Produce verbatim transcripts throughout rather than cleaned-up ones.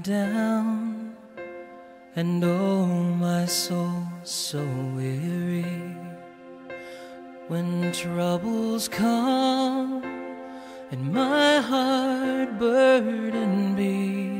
down, and oh, my soul so weary. When troubles come and my heart burden be,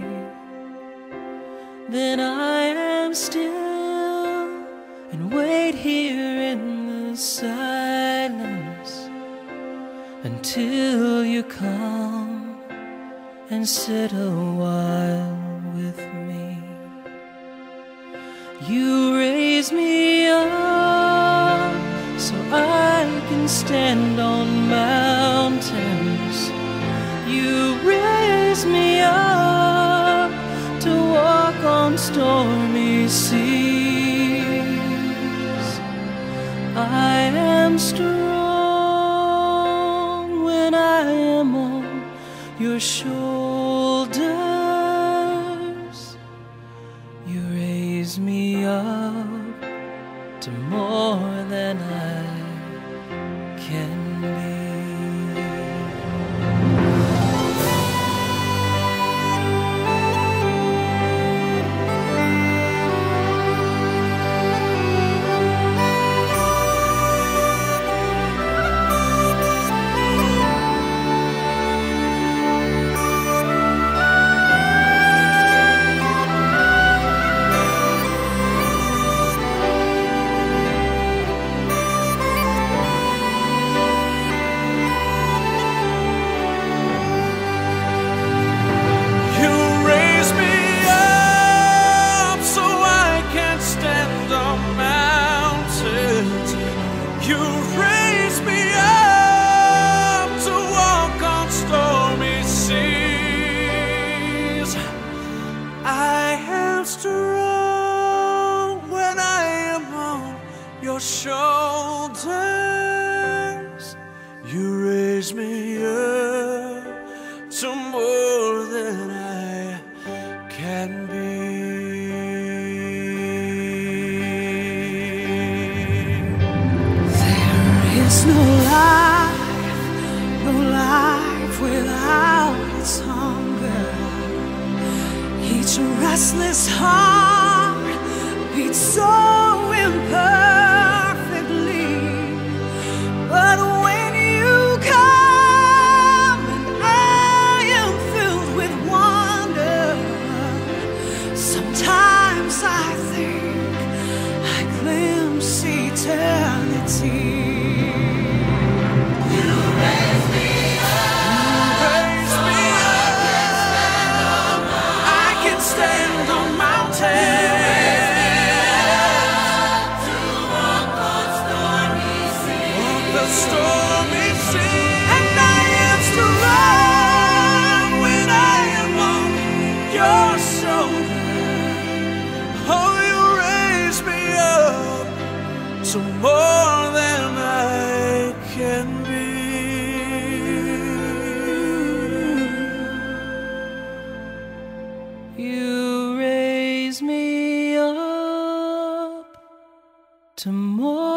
then I am still and wait here in the silence until you come and sit a while with me. You raise me up so I can stand on mountains. You raise me up to walk on stormy seas. I am strong when I am on your shoulders. You raise me up to more than I can be. You raise me up to walk on stormy seas. I am strong when I am on your shoulders. You raise me up to more than I can be. There's no life, no life without its hunger. Each restless heart beats so imperfectly. But when you come and I am filled with wonder, sometimes I think I glimpse eternity. Stormy sea, and I am strong when I am on your shoulder. Oh, you raise me up to more than I can be. You raise me up to more